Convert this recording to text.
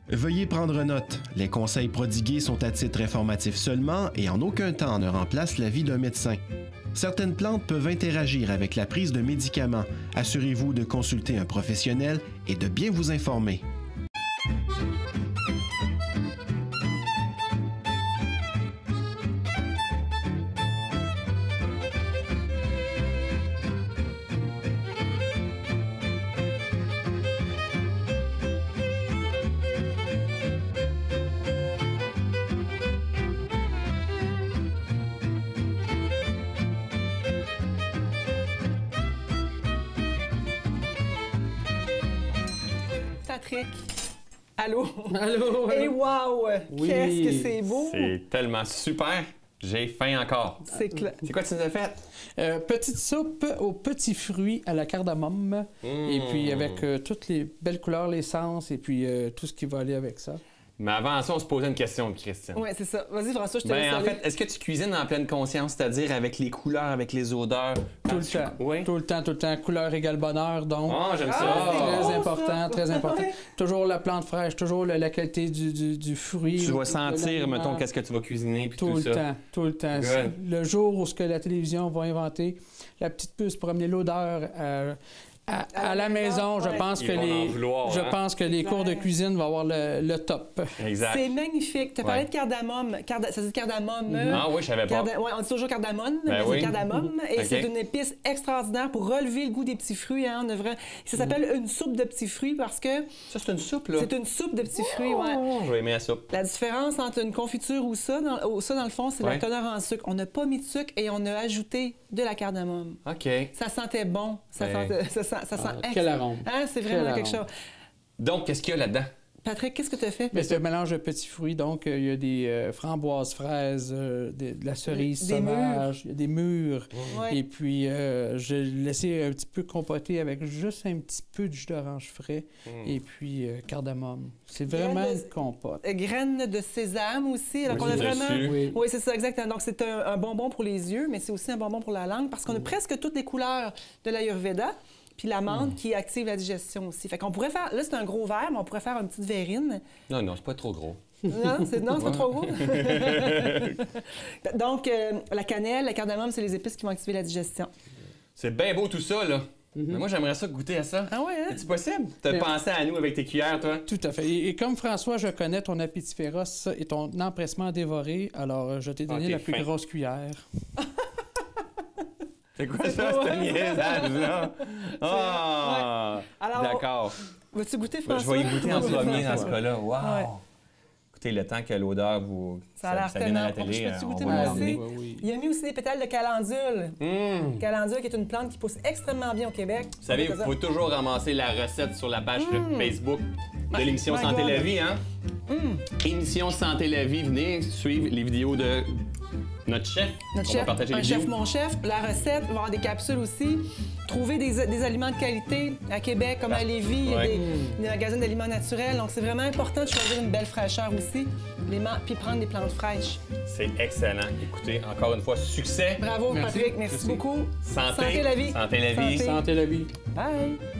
Veuillez prendre note, les conseils prodigués sont à titre informatif seulement et en aucun temps ne remplacent l'avis d'un médecin. Certaines plantes peuvent interagir avec la prise de médicaments. Assurez-vous de consulter un professionnel et de bien vous informer. Patrick. Allô? Allô? Et wow! Oui. Qu'est-ce que c'est beau! C'est tellement super. J'ai faim encore. C'est clair. C'est quoi que tu nous as fait? Petite soupe aux petits fruits à la cardamome. Et puis avec toutes les belles couleurs, l'essence et puis tout ce qui va aller avec ça. Mais avant ça, on se posait une question, Christian. Oui, c'est ça. Vas-y, François, je te laisse En aller. fait, est-ce que tu cuisines en pleine conscience, c'est-à-dire avec les couleurs, avec les odeurs? Tout le temps. Oui. Tout le temps, tout le temps. Couleur égale bonheur, donc. Ah, j'aime ça. Ah, c'est Très bon, important, ça. très important. Ouais. Toujours la plante fraîche, toujours la qualité du fruit. Tu vas de sentir, l'aliment. mettons, qu'est-ce que tu vas cuisiner, puis Tout tout le ça. temps, tout le temps. Good. Le jour où ce que la télévision va inventer la petite puce pour amener l'odeur à la maison, je ouais. pense Ils que vont en vouloir, je hein? pense que les cours de cuisine vont avoir le top. Exact. C'est magnifique. Tu as parlé Ouais. de cardamome. Ça dit cardamome. Ah oui, je savais pas. Ouais, on dit toujours cardamone, Ben mais oui. c'est cardamome. Et OK. c'est une épice extraordinaire pour relever le goût des petits fruits. Hein. Ça s'appelle une soupe de petits fruits parce que Ça, c'est une soupe, là. c'est une soupe de petits fruits. Ouais. Oh, je vais aimer la soupe. La différence entre une confiture ou ça, dans le fond, c'est la Ouais. teneur en sucre. On n'a pas mis de sucre et on a ajouté de la cardamome. OK. Ça sentait bon. Ça Ouais. sent Quel arôme. Hein, c'est vraiment Quel quelque arôme. chose. Donc, qu'est-ce qu'il y a là-dedans? Patrick, qu'est-ce que tu as fait? Mais c'est un mélange de petits fruits, donc il y a des framboises, fraises, de la cerise Des sauvage, il y a des mûres. Ouais. Et puis, j'ai laissé un petit peu compoter avec juste un petit peu de jus d'orange frais et puis cardamome. C'est vraiment Graines de- une compote. Graines de sésame aussi. Donc, Oui, on a c'est vraiment. dessus. Oui. Oui, c'est ça, exactement. Donc, c'est un bonbon pour les yeux, mais c'est aussi un bonbon pour la langue parce qu'on a presque toutes les couleurs de l'Ayurveda. Puis l'amande qui active la digestion aussi. Fait qu'on pourrait faire. Là, c'est un gros verre, mais on pourrait faire une petite verrine. Non, non, c'est pas trop gros. Non, c'est pas trop gros. Donc, la cannelle, la cardamome, c'est les épices qui vont activer la digestion. C'est bien beau tout ça, là. Mais moi, j'aimerais ça goûter à ça. Ah ouais, hein? C'est possible? T'as Bien. pensé à nous avec tes cuillères, toi? Tout à fait. Et comme François, je connais ton appétit féroce et ton empressement dévoré, alors je t'ai donné Ok, la plus fin. grosse cuillère. C'est quoi ça, ce niaisage-là? Ah! Alors, D'accord. Vas-tu goûter, Ben, je François? vais y goûter en Ouais. premier dans ce cas-là. Wow! Ouais. Écoutez, le temps que l'odeur vous... Ça a l'air vienne à la tellement bon. télé, Je peux-tu on goûter va moi le aussi? ramener. Oui. Il a mis aussi des pétales de calendule. Mmh. Calendule, qui est une plante qui pousse extrêmement bien au Québec. Vous savez, vous pouvez toujours ramasser la recette sur la page Facebook de l'émission My Santé God. la vie, hein? Émission Santé la vie, venez suivre les vidéos de notre chef. Notre On chef, va partager un les chef, vidéos. mon chef, la recette, il va y avoir des capsules aussi. Trouver des aliments de qualité à Québec, comme à Lévis, il y a Ouais. des magasins d'aliments naturels. Donc, c'est vraiment important de choisir une belle fraîcheur aussi, puis prendre des plantes fraîches. C'est excellent. Écoutez, encore une fois, succès. Bravo, Merci. Patrick. Merci Merci. beaucoup. Santé. Santé la vie. Santé la vie. Santé. Santé la vie. Bye.